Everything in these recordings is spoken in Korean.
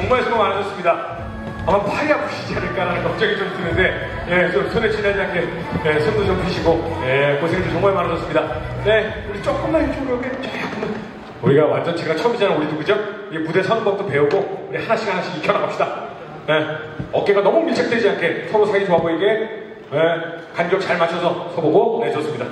정말 수고 많으셨습니다. 아마 팔이 아프시지 않을까라는 걱정이 좀 드는데, 예, 좀 손에 지나지 않게, 예, 손도 좀 푸시고, 예, 고생이 정말 많으셨습니다. 네, 우리 조금만 이쪽으로 조금만. 우리가 완전체가 처음이잖아, 우리도, 그죠? 이 무대 서는 법도 배우고, 우리 하나씩 익혀나갑시다. 예, 어깨가 너무 밀착되지 않게 서로 사이 좋아 보이게, 예, 간격 잘 맞춰서 서보고, 네, 좋습니다.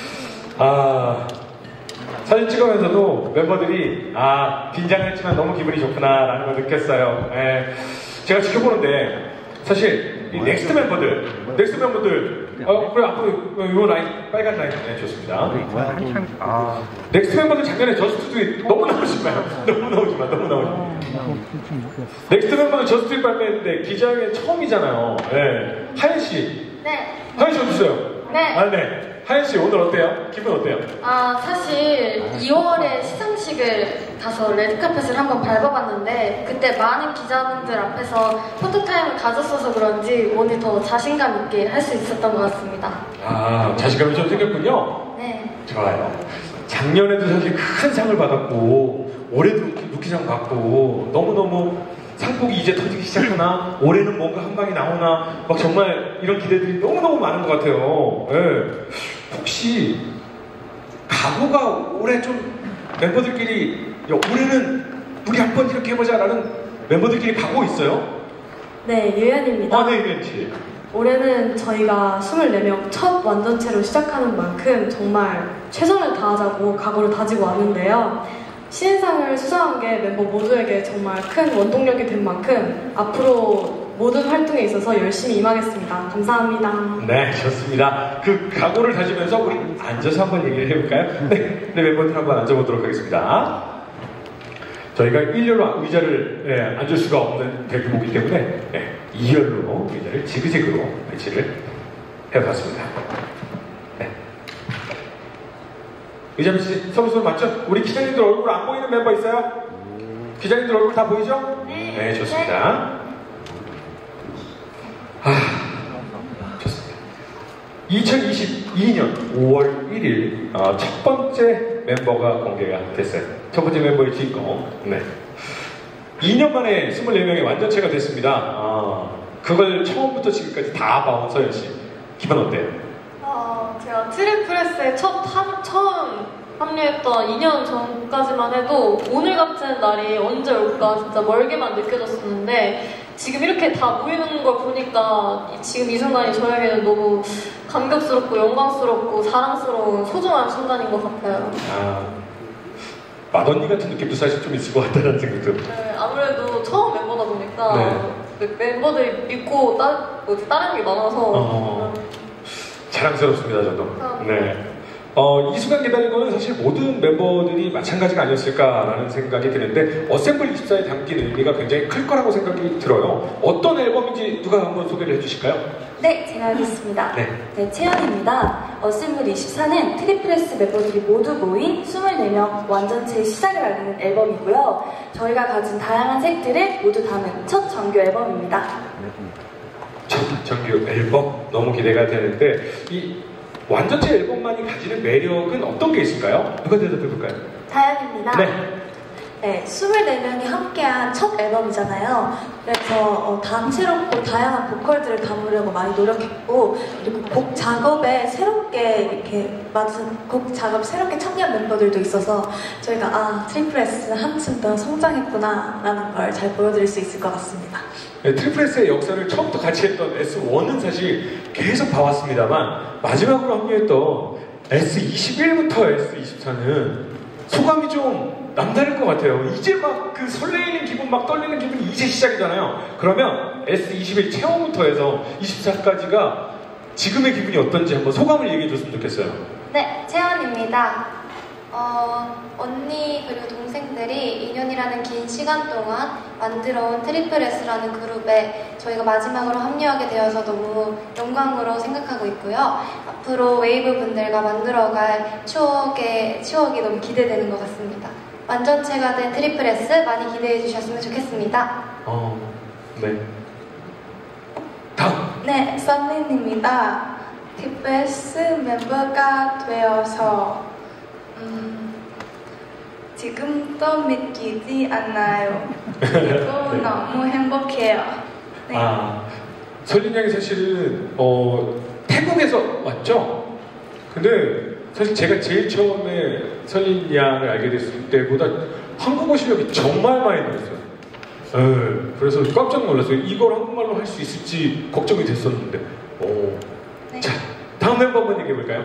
사진 찍으면서도 멤버들이, 긴장했지만 너무 기분이 좋구나라는 걸 느꼈어요. 예. 제가 지켜보는데 사실 이 넥스트 멤버들 그래 앞으로 요 라인 빨간 라인 네, 좋습니다. 넥스트 멤버들 작년에 저스트스윗 너무 나오지마요. 너무 나오지마. 넥스트 멤버들 저스트스윗 발매했는데 기자회견 처음이잖아요. 네. 하연 씨. 네. 하연 씨 어떠세요? 네. 네. 하연 씨 오늘 어때요? 기분 어때요? 사실 2월에 시상식을 가서 레드카펫을 한번 밟아봤는데 그때 많은 기자분들 앞에서 포토타임을 가졌어서 그런지 오늘 더 자신감 있게 할 수 있었던 것 같습니다. 자신감이 좀 생겼군요? 네. 좋아요. 작년에도 사실 큰 상을 받았고 올해도 루키상 받고 너무너무 상복이 이제 터지기 시작하나 올해는 뭔가 한 방이 나오나 막 정말 이런 기대들이 너무너무 많은 것 같아요. 네. 혹시 각오가 올해 좀 멤버들끼리 올해는 우리 한번 이렇게 해보자라는 멤버들끼리 각오 있어요? 네, 유연입니다. 네, 유연씨. 올해는 저희가 24명 첫 완전체로 시작하는 만큼 정말 최선을 다하자고 각오를 다지고 왔는데요. 신인상을 수상한 게 멤버 모두에게 정말 큰 원동력이 된 만큼 앞으로 모든 활동에 있어서 열심히 임하겠습니다. 감사합니다. 네, 좋습니다. 그 각오를 다지면서 우리 앉아서 한번 얘기를 해볼까요? 네, 멤버들 한번 앉아보도록 하겠습니다. 저희가 1열로 의자를 앉을 수가 없는 대규모이기 때문에 2열로 의자를 지그재그로 배치를 해봤습니다. 네. 의자비씨 서비스 맞죠? 우리 기자님들 얼굴 안 보이는 멤버 있어요? 기자님들 얼굴 다 보이죠? 네, 좋습니다. 좋습니다. 2022년 5월 1일 첫 번째 멤버가 공개가 됐어요. 첫 번째 멤버의 주인공. 네. 2년 만에 24명의 완전체가 됐습니다. 그걸 처음부터 지금까지 다 봐온 서연씨. 기분 어때요? 제가 트리플S에 처음 합류했던 2년 전까지만 해도 오늘 같은 날이 언제 올까 진짜 멀게만 느껴졌었는데 지금 이렇게 다 모이는 걸 보니까 지금 이 순간이 저에게는 너무 감격스럽고 영광스럽고 사랑스러운 소중한 순간인 것 같아요. 맏언니 같은 느낌도 사실 좀 있을 것 같다는 생각도. 네, 아무래도 처음 멤버다 보니까 멤버들이 믿고 따르는 게 많아서 자랑스럽습니다, 저도. 네. 이 순간 기다린 거는 사실 모든 멤버들이 마찬가지가 아니었을까라는 생각이 드는데 어셈블 24에 담긴 의미가 굉장히 클 거라고 생각이 들어요. 어떤 앨범인지 누가 한번 소개를 해주실까요? 네, 제가 하겠습니다. 네, 채연입니다. 어셈블 24는 트리플S 멤버들이 모두 모인 24명 완전체의 시작을 알리는 앨범이고요. 저희가 가진 다양한 색들을 모두 담은 첫 정규 앨범입니다. 첫 정규 앨범 너무 기대가 되는데 이 완전체 앨범만이 가지는 매력은 어떤 게 있을까요? 누가 대답해볼까요? 다현입니다. 네, 24명이 함께한 첫 앨범이잖아요. 그래서 다채롭고 다양한 보컬들을 담으려고 많이 노력했고 그리고 곡 작업에 새롭게 참여한 멤버들도 있어서 저희가 트리플S 한층 더 성장했구나 라는 걸 잘 보여드릴 수 있을 것 같습니다. 네, 트리플스의 역사를 처음부터 같이 했던 S1은 사실 계속 봐왔습니다만 마지막으로 합류했던 S21부터 S24는 소감이 좀 남다를 것 같아요. 이제 막 그 설레이는 기분, 막 떨리는 기분이 이제 시작이잖아요. 그러면 S21 체험부터 해서 24까지가 지금의 기분이 어떤지 한번 소감을 얘기해 줬으면 좋겠어요. 네, 채연입니다. 언니 그리고 동생들이 2년이라는 긴 시간 동안 만들어온 트리플S라는 그룹에 저희가 마지막으로 합류하게 되어서 너무 영광으로 생각하고 있고요. 앞으로 웨이브 분들과 만들어갈 추억이 너무 기대되는 것 같습니다. 완전체가 된 트리플S 많이 기대해 주셨으면 좋겠습니다. 네. 다음. 네, 썬린입니다. 트리플스 멤버가 되어서 지금도 믿기지 않아요. 그리고 너무 행복해요. 네. 아, 설린 양이 사실은 태국에서 왔죠? 근데 사실 제가 제일 처음에 설린 양을 알게 됐을 때보다 한국어 실력이 정말 많이 늘었어요. 그래서 깜짝 놀랐어요. 이걸 한국말로 할 수 있을지 걱정이 됐었는데. 네. 자, 다음 멤버 한번 얘기해볼까요?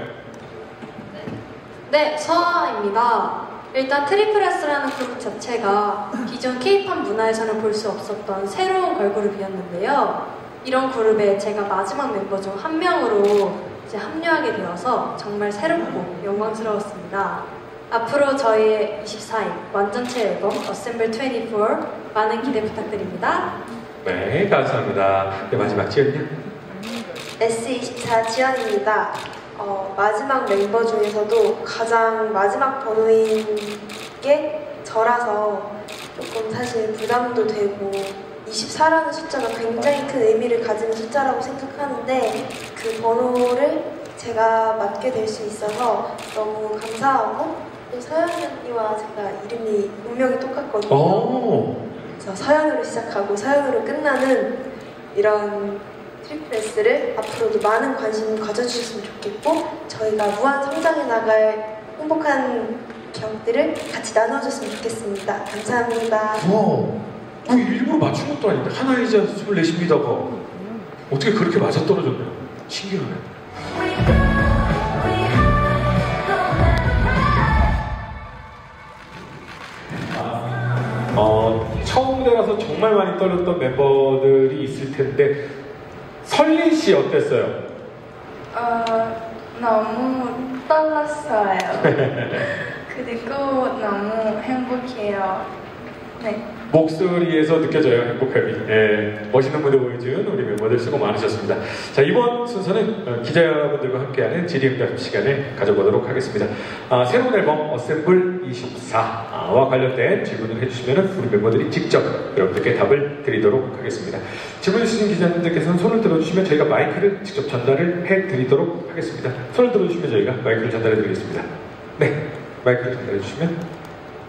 네, 서아입니다. 일단 트리플S라는 그룹 자체가 기존 K-팝 문화에서는 볼 수 없었던 새로운 걸그룹이었는데요. 이런 그룹에 제가 마지막 멤버 중 한 명으로 이제 합류하게 되어서 정말 새롭고 영광스러웠습니다. 앞으로 저희의 24인 완전체 앨범 Assemble 24 많은 기대 부탁드립니다. 네, 감사합니다. 네, 마지막 지연이요? S24 지연입니다. 마지막 멤버 중에서도 가장 마지막 번호인 게 저라서 조금 사실 부담도 되고 24라는 숫자가 굉장히 큰 의미를 가지는 숫자라고 생각하는데 그 번호를 제가 맡게 될 수 있어서 너무 감사하고 또 서연 언니와 제가 이름이 운명이 똑같거든요. 그래서 서연으로 시작하고 서연으로 끝나는 이런 트리플S를 앞으로도 많은 관심 가져주셨으면 좋겠고 저희가 무한 성장해 나갈 행복한 기억들을 같이 나눠줬으면 좋겠습니다. 감사합니다. 일부러 맞춘 것도 아닌데 하나이자 24입니다가 어떻게 그렇게 맞아떨어졌네요. 신기하네. 처음 무대라서 정말 많이 떨렸던 멤버들이 있을 텐데 설린 씨 어땠어요? 너무 떨렸어요. 그리고 너무 행복해요. 네. 목소리에서 느껴져요, 행복함이. 멋있는 무대 보여준 우리 멤버들 수고 많으셨습니다. 자, 이번 순서는 기자 여러분들과 함께하는 질의응답 시간을 가져보도록 하겠습니다. 새로운 앨범 어셈블 24와 관련된 질문을 해주시면 우리 멤버들이 직접 여러분들께 답을 드리도록 하겠습니다. 질문 주신 기자님들께서는 손을 들어주시면 저희가 마이크를 직접 전달을 해드리도록 하겠습니다. 손을 들어주시면 저희가 마이크를 전달해드리겠습니다. 네, 마이크를 전달해주시면.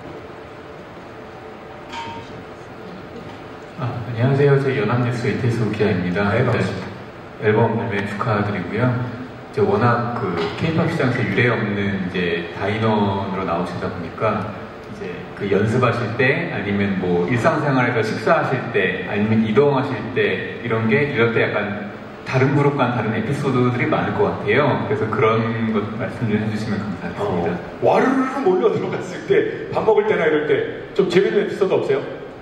안녕하세요. 저희 연합뉴스 이태수 기자입니다. 네, 반갑습니다. 앨범 발매 축하드리고요. 이제 워낙 그 K-팝 시장에서 유례 없는 이제 다인원으로 나오시다 보니까 이제 그 연습하실 때 아니면 뭐 일상생활에서 식사하실 때 아니면 이동하실 때 이런 게 이럴 때 약간 다른 그룹과는 다른 에피소드들이 많을 것 같아요. 그래서 그런 것 말씀 좀 해주시면 감사하겠습니다. 와르르 몰려 들어갔을 때 밥 먹을 때나 이럴 때 좀 재밌는 에피소드 없어요?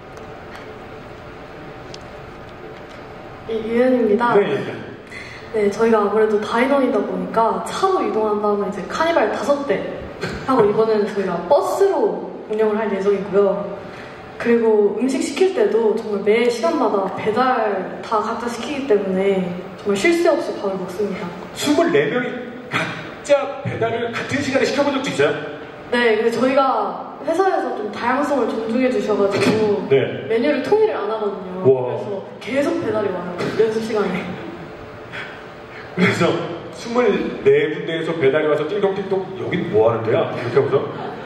유연입니다. 네. 네, 저희가 아무래도 다인원이다 보니까 차로 이동한 다음에 이제 카니발 5대 하고 이번에는 저희가 버스로 운영을 할 예정이고요. 그리고 음식 시킬 때도 정말 매 시간마다 배달 다 각자 시키기 때문에 정말 쉴 새 없이 밥을 먹습니다. 24명이 각자 배달을 같은 시간에 시켜본 적도 있어요? 네, 근데 저희가 회사에서 좀 다양성을 존중해 주셔가지고 네. 메뉴를 통일을 안 하거든요. 와. 그래서 계속 배달이 와요. 연습 시간에. 그래서 24군데에서 배달이 와서 띵동띵동 여긴 뭐 하는 데야? 이렇게 하고서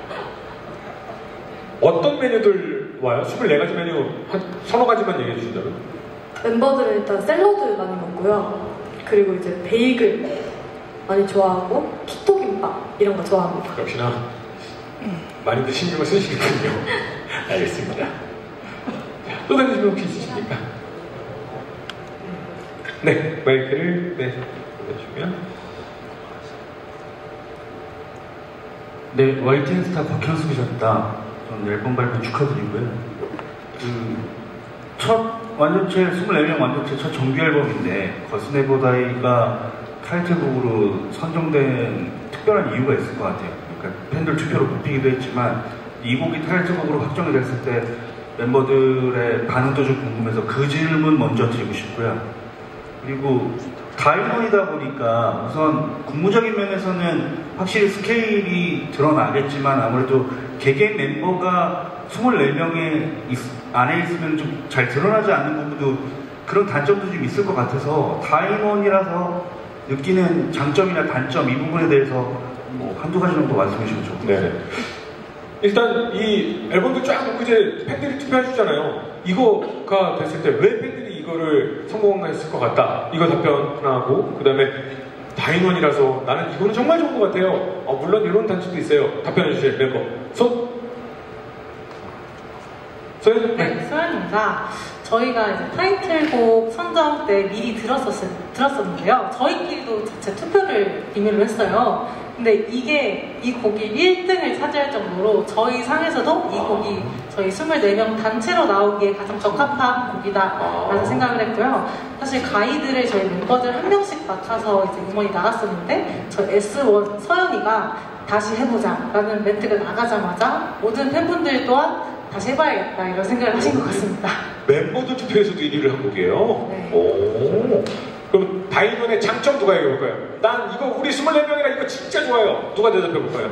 어떤 메뉴들 와요? 24가지 메뉴 한 서너 가지만 얘기해 주신다면? 멤버들은 일단 샐러드 많이 먹고요. 그리고 이제 베이글 많이 좋아하고 키토 김밥 이런 거 좋아합니다. 역시나 많이들 신경을 쓰시는군요. 알겠습니다. 또 다른 질문 혹시 있으십니까? 네, 마이크를 보내주시면. 네, YTN스타 박현수 기자입니다. 전 앨범 발표 축하드리고요. 첫 완전체 24명 완전체 첫 정규 앨범인데 거스네보다이가 타이틀곡으로 선정된 특별한 이유가 있을 것 같아요. 그러니까 팬들 투표로 뽑히기도 했지만 이 곡이 타이틀곡으로 확정이 됐을 때 멤버들의 반응도 좀 궁금해서 그 질문 먼저 드리고 싶고요. 그리고 다인원이다 보니까 우선 국무적인 면에서는 확실히 스케일이 드러나겠지만 아무래도 개개인 멤버가 24명의 안에 있으면 좀 잘 드러나지 않는 부분도 그런 단점도 좀 있을 것 같아서 다인원이라서 느끼는 장점이나 단점 이 부분에 대해서 뭐 한두 가지 정도 말씀해 주시면 좋겠습니다. 네. 일단 이 앨범도 쫙 보고 이제 팬들이 투표해 주잖아요. 이거가 됐을 때 왜 팬들이 이거를 성공했을 것 같다. 이거 답변 하나 하고, 그 다음에 다인원이라서 나는 이거는 정말 좋은 것 같아요. 물론 이런 단점도 있어요. 답변해 주실 멤버. 소연? 네, 소연입니다. 저희가 이제 타이틀곡 선정 때 미리 들었었는데요. 저희끼리도 자체 투표를 비밀로 했어요. 근데 이 곡이 1등을 차지할 정도로 저희 상에서도 이 곡이 저희 24명 단체로 나오기에 가장 적합한 곡이다라는 생각을 했고요. 사실 가이드를 저희 멤버들 한 명씩 맡아서 이제 음원이 나갔었는데 저희 S1 서연이가 다시 해보자라는 멘트가 나가자마자 모든 팬분들 또한 다시 해봐야겠다 이런 생각을 하신 것 같습니다. 멤버들 투표에서도 1위를 한 곡이에요? 네. 오. 그럼 다이논의 장점 누가 얘기해볼까요? 난 이거 우리 24명이라 이거 진짜 좋아요. 누가 대답해볼까요?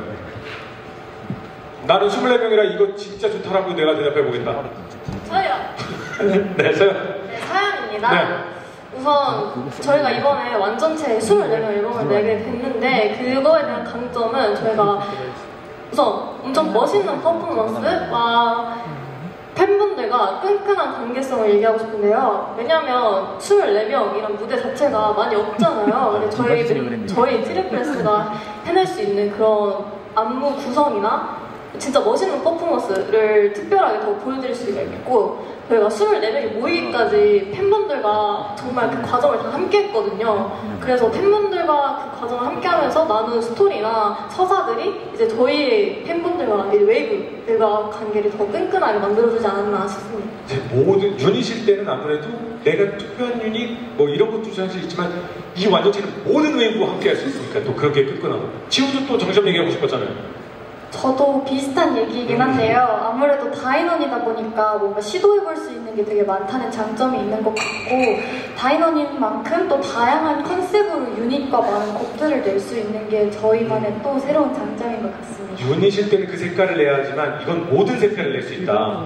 나는 24명이라 이거 진짜 좋다라고 내가 대답해보겠다. 저요. 네, 서연. 네, 사연입니다. 네. 우선 저희가 이번에 완전체 24명 앨범을 내게 됐는데 그거에 대한 강점은 저희가 우선 엄청 멋있는 퍼포먼스와 팬분들과 끈끈한 관계성을 얘기하고 싶은데요. 왜냐면 24명이란 무대 자체가 많이 없잖아요. 근데 저희 트리플S가 해낼 수 있는 그런 안무 구성이나 진짜 멋있는 퍼포먼스를 특별하게 더 보여드릴 수가 있고, 저희가 24명이 모이기까지 팬분들과 정말 그 과정을 다 함께 했거든요. 그래서 팬분들과 그 과정을 함께 하면서 나눈 스토리나 서사들이 이제 저희 팬분들과 이제 웨이브들과 관계를 더 끈끈하게 만들어주지 않았나 싶습니다. 모든 유닛일 때는 아무래도 내가 투표한 유닛 뭐 이런 것도 사실 있지만 이 완전체는 모든 웨이브와 함께 할 수 있으니까 또 그렇게 끈끈하고. 지우도 또 정점 얘기하고 싶었잖아요. 저도 비슷한 얘기이긴 한데요. 아무래도 다인원이다 보니까 뭔가 시도해볼 수 있는 게 되게 많다는 장점이 있는 것 같고, 다인원인 만큼 또 다양한 컨셉으로 유닛과 많은 곡들을 낼 수 있는 게 저희만의 또 새로운 장점인 것 같습니다. 유닛일 때는 그 색깔을 내야 하지만 이건 모든 색깔을 낼 수 있다.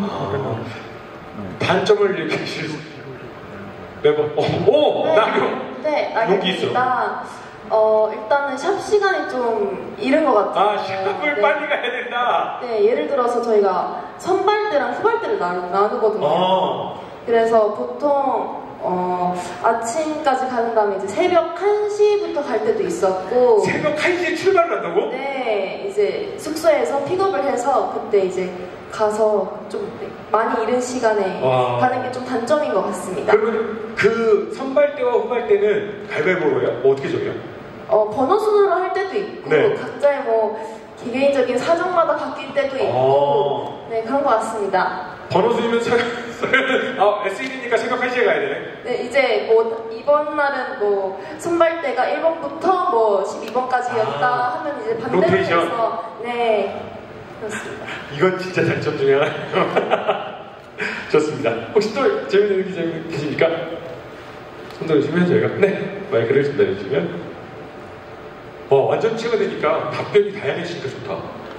단점을 얘기해 주실 수 매번. 나경. 네, 용기 있어. 일단은 샵 시간이 좀 이른 것 같아요. 샵을 빨리 가야 된다. 네, 예를 들어서 저희가 선발대랑 후발대를 나누거든요. 그래서 보통 아침까지 가는 다음에 이제 새벽 1시부터 갈 때도 있었고. 새벽 1시에 출발을 한다고? 네, 이제 숙소에서 픽업을 해서 그때 이제 가서 좀 많이 이른 시간에 가는 게 좀 단점인 것 같습니다. 그러면 그 선발대와 후발대는 가위바위보로 해요? 어떻게 정해요? 번호 순으로 할 때도 있고, 네. 각자의 뭐 개개인적인 사정마다 바뀔 때도 있고, 네, 그런 것 같습니다. 번호 순이면 SED니까 새벽 1시에 가야 되네. 네, 이제 뭐 이번 날은 뭐 선발대가 1번부터 뭐 12번까지였다 하면 이제 반대로 로테이션. 해서, 네, 그렇습니다. 이건 진짜 장점 중에 하나예요. 좋습니다. 혹시 또 재밌는 기자님 계십니까? 손 들어주시면 저희가 마이크를 전달해주시면 완전체가 되니까 답변이 다양해지니까 좋다.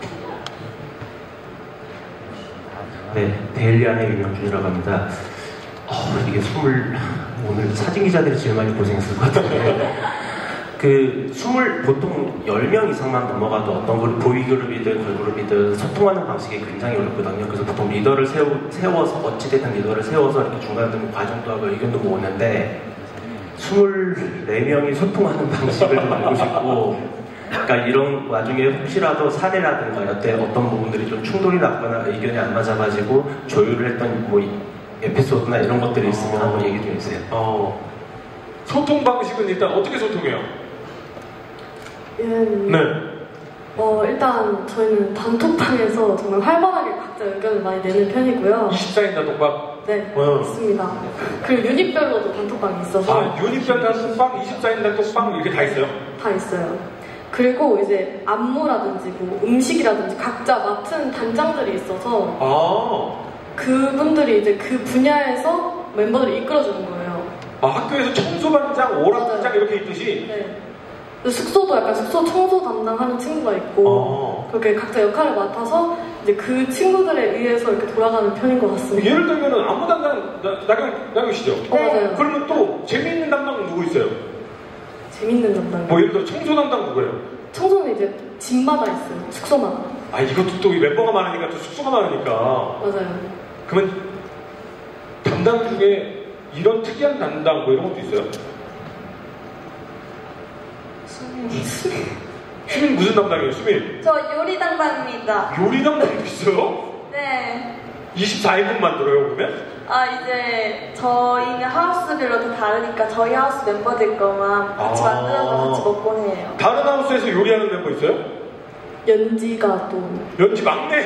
네, 데일리안의 윤영준이라고 합니다. 이게 오늘 사진 기자들이 제일 많이 고생했을 것 같은데 보통 10명 이상만 넘어가도 어떤 걸 보이그룹이든 걸그룹이든 소통하는 방식이 굉장히 어렵거든요. 그래서 보통 리더를 세워서 어찌됐든 리더를 세워서 이렇게 중간에 과정도 하고 의견도 모으는데 24명이 소통하는 방식을 좀 알고 싶고, 그러니까 이런 와중에 혹시라도 사례라든가 어떤 부분들이 좀 충돌이 났거나 의견이 안 맞아가지고 조율을 했던 뭐 에피소드나 이런 것들이 있으면 한번 얘기 좀 해주세요. 소통 방식은 일단 어떻게 소통해요? 일단 저희는 단톡방에서 정말 활발하게 각자 의견을 많이 내는 편이고요. 24인 단톡방? 네, 있습니다. 그리고 유닛별로도 단톡방이 있어서. 유닛별 단톡방, 24인 단톡방 이렇게 다 있어요? 다 있어요. 그리고 이제 안무라든지 뭐 음식이라든지 각자 맡은 단장들이 있어서 그분들이 이제 그 분야에서 멤버들을 이끌어주는 거예요. 학교에서 청소반장, 오락반장 이렇게 있듯이? 네. 숙소도 약간 숙소 청소 담당하는 친구가 있고 그렇게 각자 역할을 맡아서 이제 그 친구들에 의해서 이렇게 돌아가는 편인 것 같습니다. 예를 들면은 안무 담당 나경 씨죠? 네. 그러면 또 재미있는 담당 누구 있어요? 재밌는 담당. 뭐 예를 들어 청소 담당 누구예요? 청소는 이제 집마다 있어요. 숙소마다. 아, 이것도 또 멤버가 많으니까 또 숙소가 많으니까. 맞아요. 그러면 담당 중에 이런 특이한 담당 뭐 이런 것도 있어요? 수민 무슨 담당이에요, 수민? 저 요리 담당입니다. 요리 담당도 있어요? 네. 24인분 만들어요, 그러면? 아, 이제 저희는 하우스별로 다 다르니까 저희 하우스 멤버들 거만 같이 만들어서 같이 먹곤 해요. 다른 하우스에서 요리하는 멤버 있어요? 연지가 또 연지 막내!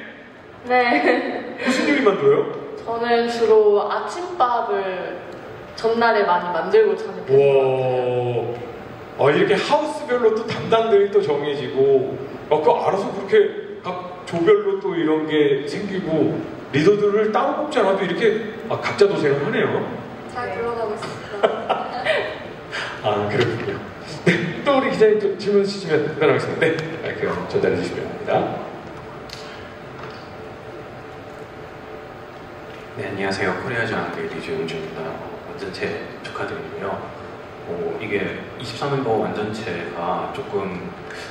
네. 무슨 요리 만들어요? 저는 주로 아침밥을 전날에 많이 만들고 자는 편이에요. 와, 이렇게 하우스별로 또 담당들이 또 정해지고, 그거 알아서 그렇게 각 조별로 또 이런 게 생기고, 리더들을 따로 뽑지 않아도 이렇게 각자 도생을 하네요. 잘 굴러가고 있습니다. 아, 그렇군요. 네, 또 우리 기자님 또 질문 주시면 답변하겠습니다. 네, 마이크 전달해 주시면 합니다. 네, 안녕하세요. 코리아전 레이디즈 윤주입니다. 완전체 축하드리고요. 이게 23멤버 완전체가 조금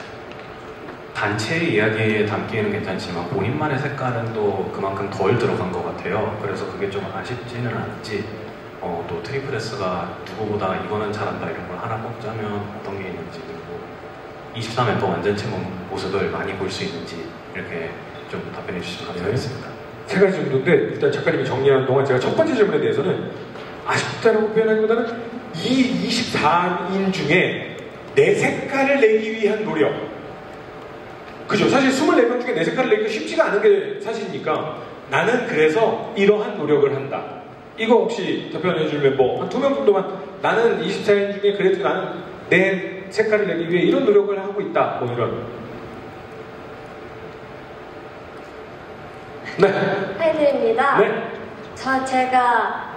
단체 이야기에 담기에는 괜찮지만 본인만의 색깔은 또 그만큼 덜 들어간 것 같아요. 그래서 그게 좀 아쉽지는 않은지 또 트리플S가 누구보다 이거는 잘한다 이런 걸 하나 꼽자면 어떤 게 있는지, 그리고 23멤버 완전체 모습을 많이 볼 수 있는지 이렇게 좀 답변해 주시면 감사하겠습니다. 세 가지 정도인데 일단 작가님이 정리하는 동안 제가 첫 번째 질문에 대해서는 아쉽다라고 표현하기보다는 이 24인 중에 내 색깔을 내기 위한 노력, 그죠? 사실 24명 중에 내 색깔을 내기가 쉽지가 않은 게 사실이니까 나는 그래서 이러한 노력을 한다. 이거 혹시 답변해 줄 멤버 한 2명 정도만, 나는 24인 중에 그래도 나는 내 색깔을 내기 위해 이런 노력을 하고 있다, 뭐 이런. 네. 해드립니다. 네. 제가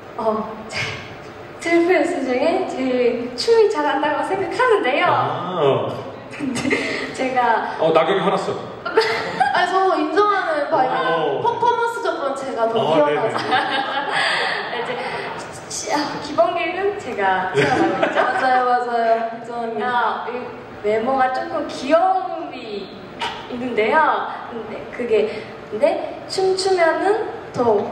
트리플스 중에 제일 춤이 잘한다고 생각하는데요. 제가 나경이 화났어. 아니, 저 인정하는 바입니다. 퍼포먼스적으로는 제가 더 뛰어나서. 이제 기본기는 제가 뛰어나고 있죠. 맞아요. 제가 외모가 조금 귀여움이 있는데요. 근데 춤추면은 더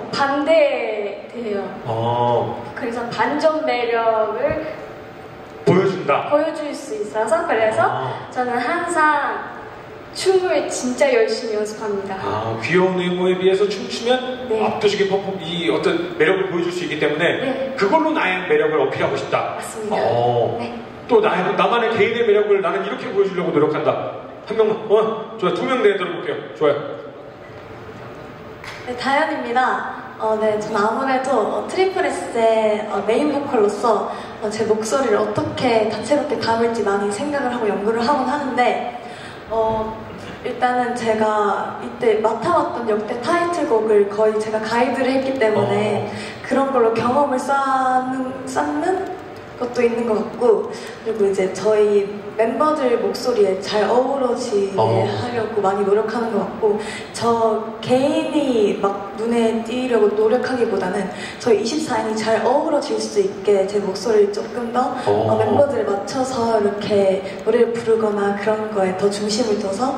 반대돼요. 그래서 반전 매력을 보여줄 수 있어서, 그래서 저는 항상 춤을 진짜 열심히 연습합니다. 귀여운 외모에 비해서 춤추면 압도적인 이 어떤 매력을 보여줄 수 있기 때문에 그걸로 나의 매력을 어필하고 싶다. 맞습니다. 또 나만의 개인의 매력을 나는 이렇게 보여주려고 노력한다. 한 명만, 좋아요. 2명 내에 들어볼게요. 좋아요. 네, 다현입니다. 저는 아무래도 트리플S의 메인 보컬로서 제 목소리를 어떻게 다채롭게 담을지 많이 생각을 하고 연구를 하곤 하는데, 일단은 제가 이때 맡아왔던 역대 타이틀곡을 거의 제가 가이드를 했기 때문에 그런 걸로 경험을 쌓는 것도 있는 것 같고, 그리고 이제 저희 멤버들 목소리에 잘 어우러지게 하려고 많이 노력하는 것 같고, 저 개인이 막 눈에 띄려고 노력하기보다는 저희 24인이 잘 어우러질 수 있게 제 목소리를 조금 더 멤버들에 맞춰서 이렇게 노래를 부르거나 그런 거에 더 중심을 둬서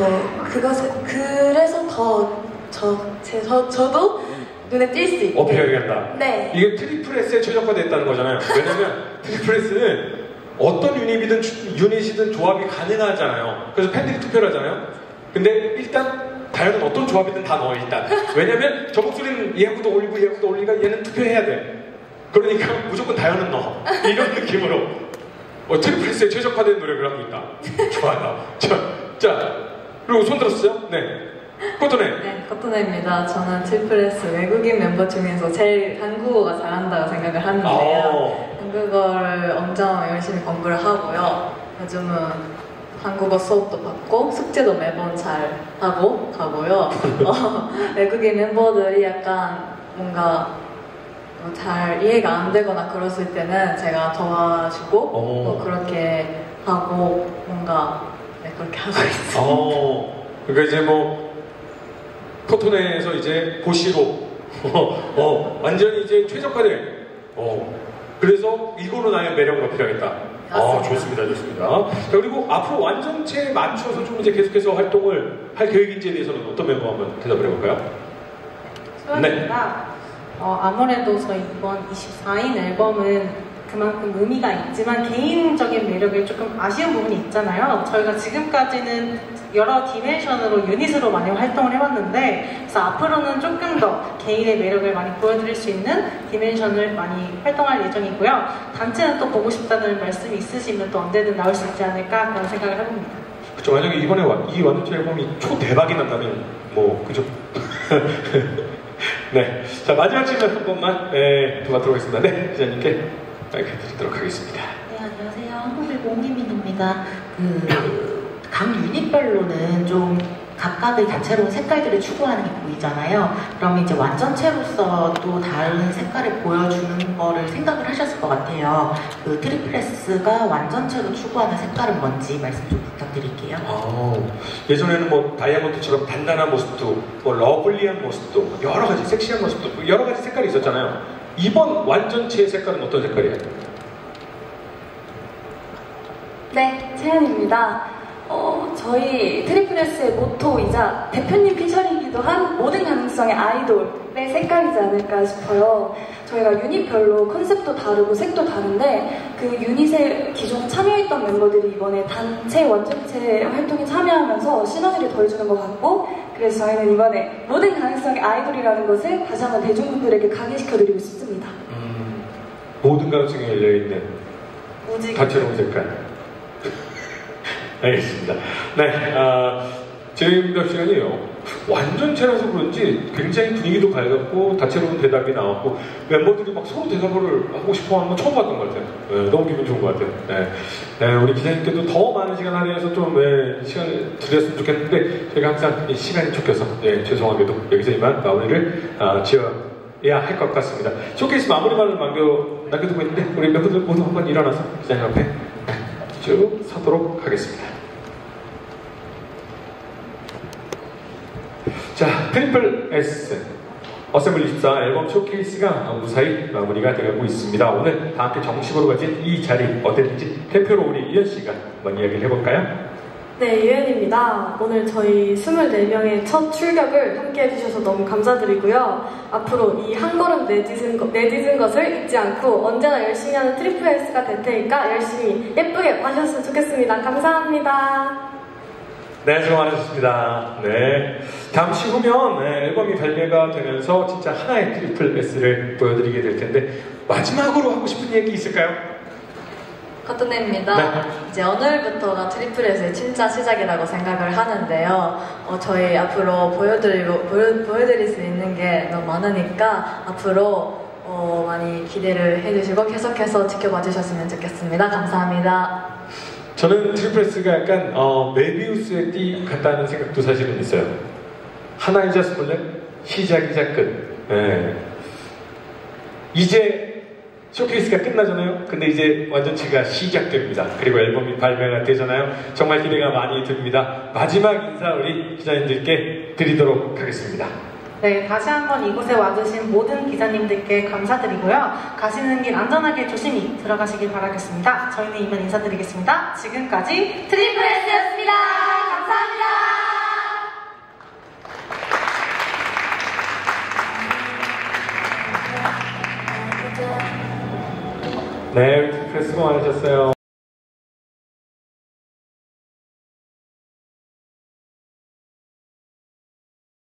그래서 저도 눈에 띌 수 있게 어필하게 한다. 네. 이게 트리플S에 최적화됐다는 거잖아요. 왜냐면 트리플S는 어떤 유닛이든 조합이 가능하잖아요. 그래서 팬들이 투표를 하잖아요. 근데 일단 다현은 어떤 조합이든 다 넣어, 일단. 왜냐면 저 목소리는 얘하고도 올리니까 얘는 투표해야 돼. 그러니까 무조건 다현은 넣어. 이런 느낌으로 트리플스에 최적화된 노력을 하고 있다. 좋아요. 자, 그리고 손 들었어요? 네. 코토네. 네, 코토네입니다. 저는 트리플스 외국인 멤버 중에서 제일 한국어가 잘한다고 생각을 하는데요. 한국어를 엄청 열심히 공부를 하고요. 요즘은 한국어 수업도 받고 숙제도 매번 잘 하고 가고요. 외국인 멤버들이 약간 뭔가 잘 이해가 안 되거나 그랬을 때는 제가 도와주고 또 그렇게 하고 뭔가 그렇게 하고 있습니다. 그러니까 이제 코토네에서 이제 고시로 완전히 이제 최적화된 그래서 이거로 나의 매력을 어필하겠다. 좋습니다, 좋습니다. 자, 그리고 앞으로 완전체에 맞춰서 좀 이제 계속해서 활동을 할 계획인지에 대해서는 어떤 멤버 한번 대답을 해볼까요? 수연입니다. 아무래도 저희 이번 24인 앨범은 그만큼 의미가 있지만 개인적인 매력이 조금 아쉬운 부분이 있잖아요. 저희가 지금까지는 여러 디멘션으로 유닛으로 많이 활동을 해왔는데 그래서 앞으로는 조금 더 개인의 매력을 많이 보여드릴 수 있는 디멘션을 많이 활동할 예정이고요. 단체는 또 보고 싶다는 말씀이 있으시면 또 언제든 나올 수 있지 않을까 그런 생각을 해봅니다. 그쵸, 만약에 이번에 이 완전체 앨범이 초대박이 난다면 그죠? 네, 자 마지막 질문 한 번만 도와드리도록 하겠습니다. 네, 기자님께 마이크 드리도록 하겠습니다. 네, 안녕하세요. 한국일보 홍희민입니다. 각 유닛별로는 좀 각각의 다채로운 색깔들을 추구하는 게 보이잖아요. 그럼 이제 완전체로서 또 다른 색깔을 보여주는 거를 생각을 하셨을 것 같아요. 트리플S가 완전체로 추구하는 색깔은 뭔지 말씀 좀 부탁드릴게요. 예전에는 뭐 다이아몬드처럼 단단한 모습도, 뭐 러블리한 모습도, 여러 가지 섹시한 모습도, 여러 가지 색깔이 있었잖아요. 이번 완전체의 색깔은 어떤 색깔이에요? 네, 채연입니다. 저희 트리플S의 모토이자 대표님 피처링이기도 한 모든 가능성의 아이돌의 색깔이지 않을까 싶어요. 저희가 유닛별로 컨셉도 다르고 색도 다른데 그 유닛에 기존에 참여했던 멤버들이 이번에 단체 완전체 활동에 참여하면서 시너지를 더해주는 것 같고 그래서 저희는 이번에 모든 가능성의 아이돌이라는 것을 다시 한번 대중분들에게 각인시켜드리고 싶습니다. 모든 가능성이 열려있는 다채로운 색깔. 알겠습니다. 네, 재임답 시간이에요. 완전체라서 그런지 굉장히 분위기도 밝았고 다채로운 대답이 나왔고 멤버들이 막 서로 대답을 하고 싶어하는 건 처음 봤던 것 같아요. 네, 너무 기분 좋은 것 같아요. 네, 우리 기자님께도 더 많은 시간 할애해서 좀 시간을 드렸으면 좋겠는데 저희가 항상 시간이 쫓겨서 죄송하게도 여기서 이만 마무리를 지어야 할 것 같습니다. 쇼케이스 마무리 말을 남겨두고 있는데 우리 멤버들 모두 한번 일어나서 기자님 앞에 쭉 서도록 하겠습니다. 자, 트리플 S 어셈블리 24 앨범 쇼케이스가 무사히 마무리가 되고 있습니다. 오늘 다 함께 정식으로 가진 이 자리 어땠는지 대표로 우리 이현씨가 한번 이야기를 해볼까요? 네, 이은입니다. 오늘 저희 24명의 첫 출격을 함께 해주셔서 너무 감사드리고요. 앞으로 이 한 걸음 내딛은 것을 잊지 않고 언제나 열심히 하는 트리플 S가 될 테니까 열심히 예쁘게 봐주셨으면 좋겠습니다. 감사합니다. 네, 수고 많으셨습니다. 네. 잠시 후면 앨범이 발매가 되면서 진짜 하나의 트리플 S를 보여드리게 될 텐데 마지막으로 하고 싶은 얘기 있을까요? 커튼입니다. 네. 이제 오늘부터가 트리플 S의 진짜 시작이라고 생각을 하는데요. 저희 앞으로 보여드릴 수 있는 게 너무 많으니까 앞으로 많이 기대를 해주시고 계속해서 지켜봐 주셨으면 좋겠습니다. 감사합니다. 저는 트리플 S가 약간 메비우스의 띠 같다는 생각도 사실은 있어요. 하나이자 스물넷, 시작이자 끝. 네. 이제 쇼케이스가 끝나잖아요. 근데 이제 완전체가 시작됩니다. 그리고 앨범이 발매가 되잖아요. 정말 기대가 많이 듭니다. 마지막 인사 우리 기자님들께 드리도록 하겠습니다. 네, 다시 한번 이곳에 와주신 모든 기자님들께 감사드리고요. 가시는 길 안전하게 조심히 들어가시길 바라겠습니다. 저희는 이만 인사드리겠습니다. 지금까지 트리플 S였습니다. 감사합니다. 네, 트리플 S 수고 많으셨어요.